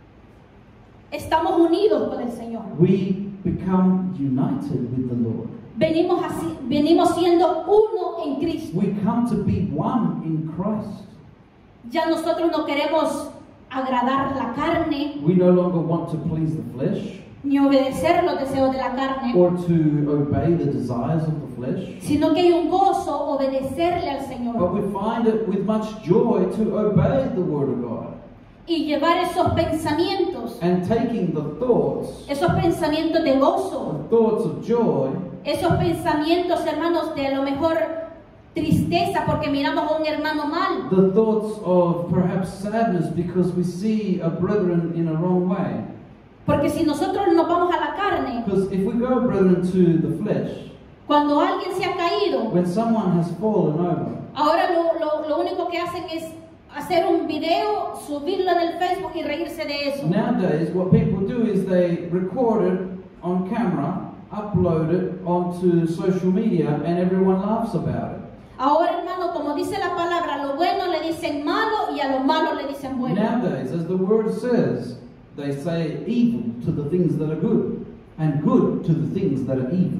estamos unidos con el Señor. We become united with the Lord. Venimos siendo uno en Cristo. We come to be one in Christ. Ya nosotros no queremos agradar la carne, We no longer want to please the flesh ni obedecer los deseos de la carne, or to obey the desires of the flesh, sino que hay un gozo obedecerle al but Señor we find it with much joy to obey the Word of God. y llevar esos pensamientos, And taking the thoughts de gozo, the thoughts of joy, esos pensamientos, hermanos, de a lo mejor tristeza porque miramos a un hermano mal, the thoughts of perhaps sadness because we see a brethren in a wrong way. porque si nosotros nos vamos a la carne, Because if we go, brethren, to the flesh, cuando alguien se ha caído, when someone has fallen over, ahora lo único que hacen es hacer un video, subirlo en el Facebook y reírse de eso. nowadays what people do is they record it on camera, upload it onto social media, and everyone laughs about it. Ahora, hermano, como dice la palabra, a lo bueno le dicen malo y a lo malo le dicen bueno. Nowadays, as the word says, they say evil to the things that are good, and good to the things that are evil.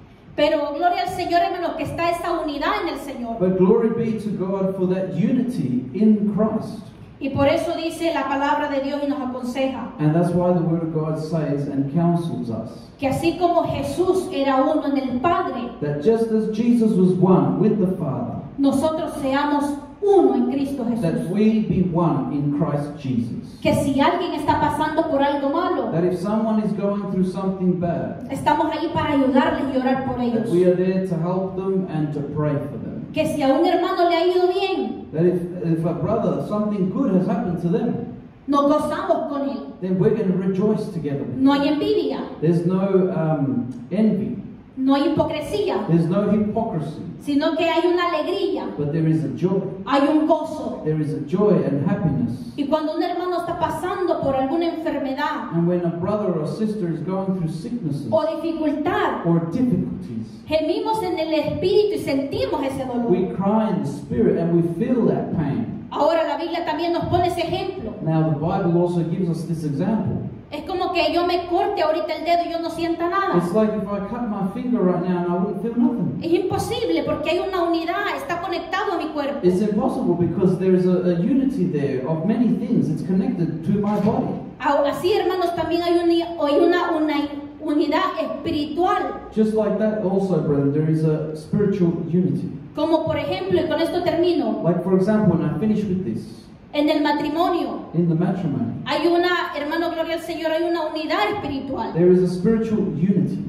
Pero gloria al Señor, hermano, que está esa unidad en el Señor. But glory be to God for that unity in Christ. Y por eso dice la palabra de Dios y nos aconseja And that's why the word of God says and counsels us que así como Jesús era uno en el Padre, that just as Jesus was one with the Father, nosotros seamos uno en Cristo that Jesús. we be one in Christ Jesus. Que si alguien está pasando por algo malo, That if someone is going through something bad, estamos ahí para ayudarles y orar por that ellos. we are there to help them and to pray for them. Que si a un hermano le ha ido bien, That if a brother, something good has happened to them, nos gozamos con él. then we're going to rejoice together with them. No hay envidia, There's no envy, no hay hipocresía, there's no hypocrisy, sino que hay una alegría, but there is a joy. hay un gozo. There is a joy and happiness. Y cuando un hermano está pasando por alguna enfermedad And when a brother or sister is going through sicknesses o dificultad, or difficulties, gemimos en el espíritu y sentimos ese dolor. we cry in the spirit and we feel that pain. Ahora la Biblia también nos pone ese ejemplo. Now the Bible also gives us this example. Es como que yo me corte ahorita el dedo y yo no sienta nada. It's like if I cut my finger right now and I wouldn't feel nothing. Es imposible porque hay una unidad, está conectado a mi cuerpo. It's impossible because there is a unity there of many things. It's connected to my body. Así, hermanos, también hay una unidad espiritual. Just like that also, brethren, there is a spiritual unity. Como por ejemplo, y con esto termino, Like for example, and I finish with this, en el matrimonio in the matrimony, hay una, hermano, gloria al Señor, hay una unidad espiritual. there is a spiritual unity.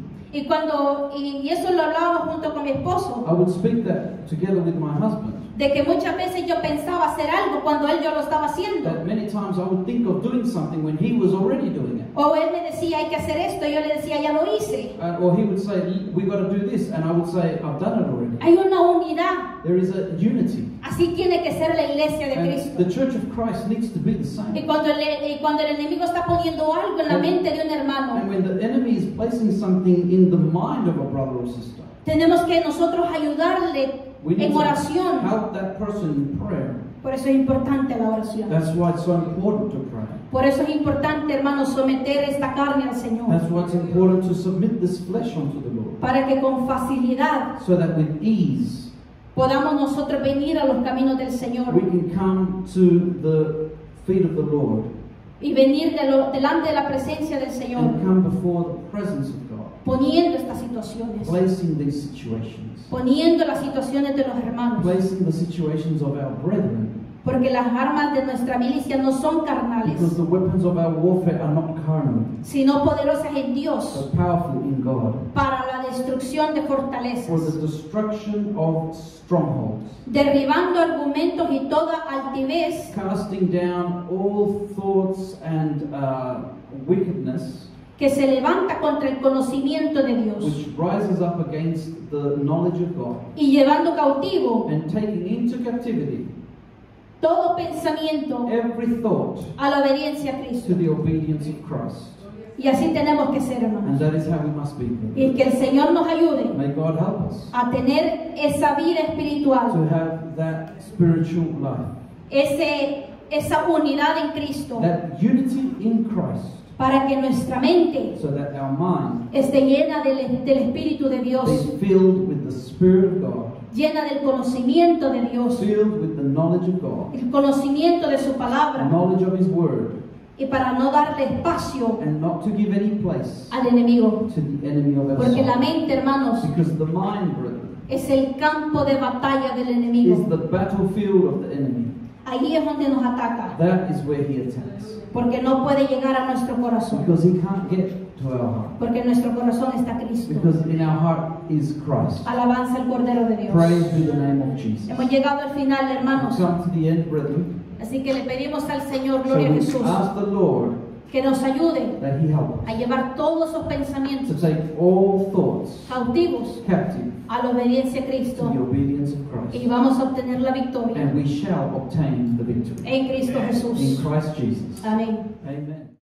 Y eso lo hablábamos junto con mi esposo, I would speak that together with my husband. de que muchas veces yo pensaba hacer algo cuando él yo lo estaba haciendo. That many times I would think of doing something when he was already doing it. O él me decía, hay que hacer esto, y yo le decía, ya lo hice. Or he would say, we got to do this, and I would say, I've done it already. Hay una unidad. There is a unity. Así tiene que ser la iglesia de And Cristo. the church of Christ needs to be the same. Y cuando el enemigo está poniendo algo en la mente de un hermano, And when the enemy is placing something in the mind of a brother or sister, tenemos que nosotros ayudarle we need en to oración. help that person in prayer. Por eso es importante la oración. That's why it's so important to pray. Por eso es importante, hermanos, someter esta carne al Señor. That's why it's important to submit this flesh unto the Lord, Para que con facilidad so that with ease podamos nosotros venir a los caminos del Señor we can come to the feet of the Lord y venir delante de la presencia del Señor, and come before the presence of God, poniendo estas situaciones, placing these situations, poniendo las situaciones de los hermanos, placing the situations of our brethren, porque las armas de nuestra milicia no son carnales, because the weapons of our warfare are not carnal, sino poderosas en Dios but powerful in God, para la destrucción de for fortalezas, the destruction of strongholds, derribando argumentos y toda altivez casting down all thoughts and wickedness que se levanta contra el conocimiento de Dios, which rises up against the knowledge of God, y llevando cautivo and taking into captivity todo pensamiento every thought a la obediencia a to Cristo. the obedience of Christ. Y así tenemos que ser, And hermanos. that is how we must be. Y que el Señor nos ayude May God help us a tener esa vida to espiritual, have that spiritual life, esa unidad en Cristo, that unity in Christ, para que nuestra mente so that our mind esté llena del Espíritu de Dios, is filled with the Spirit of God, llena del conocimiento de Dios, filled with the knowledge of God, el conocimiento de su palabra, knowledge of His Word, y para no darle espacio and not to give any place al enemigo. to the enemy of our Porque la soul. mente, hermanos, Because the mind, brethren, es el campo de batalla del is enemigo. the battlefield of the enemy. Ahí es donde nos ataca, That is where he attacks. porque no puede llegar a nuestro corazón, Because he can't get to our heart. porque en nuestro corazón está Cristo. Because in our heart is Christ. Alabanza al Cordero de Dios. Praise be the name of Jesus. Hemos llegado al final, We hermanos, come to the end, brethren. así que le pedimos al Señor, So gloria a we Jesús, ask the Lord que nos ayude that He help a us llevar todos esos to pensamientos take all thoughts cautivos captive a la obediencia a to Cristo, the obedience of y Christ. vamos a obtener la victoria And we shall obtain the victory en Cristo in Jesús. Christ Jesus. Amén. Amen.